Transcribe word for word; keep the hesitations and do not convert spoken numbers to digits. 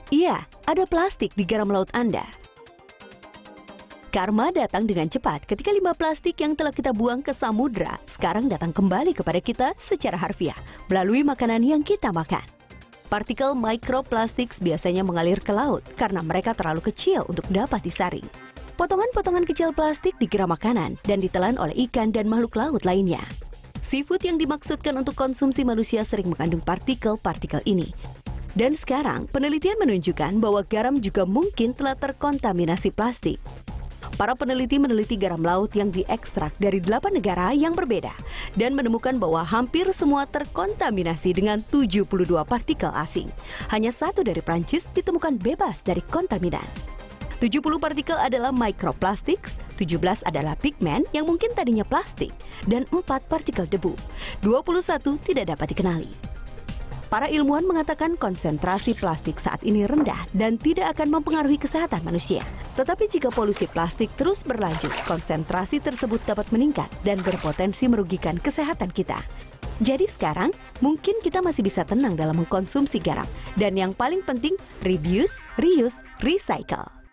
Iya, ada plastik di garam laut Anda. Karma datang dengan cepat ketika limbah plastik yang telah kita buang ke samudra sekarang datang kembali kepada kita secara harfiah melalui makanan yang kita makan. Partikel microplastics biasanya mengalir ke laut karena mereka terlalu kecil untuk dapat disaring. Potongan-potongan kecil plastik dikira makanan dan ditelan oleh ikan dan makhluk laut lainnya. Seafood yang dimaksudkan untuk konsumsi manusia sering mengandung partikel-partikel ini. Dan sekarang, penelitian menunjukkan bahwa garam juga mungkin telah terkontaminasi plastik. Para peneliti meneliti garam laut yang diekstrak dari delapan negara yang berbeda dan menemukan bahwa hampir semua terkontaminasi dengan tujuh puluh dua partikel asing. Hanya satu dari Prancis ditemukan bebas dari kontaminan. tujuh puluh partikel adalah microplastics, tujuh belas adalah pigmen yang mungkin tadinya plastik, dan empat partikel debu. dua puluh satu tidak dapat dikenali. Para ilmuwan mengatakan konsentrasi plastik saat ini rendah dan tidak akan mempengaruhi kesehatan manusia. Tetapi jika polusi plastik terus berlanjut, konsentrasi tersebut dapat meningkat dan berpotensi merugikan kesehatan kita. Jadi sekarang, mungkin kita masih bisa tenang dalam mengkonsumsi garam. Dan yang paling penting, reduce, reuse, recycle.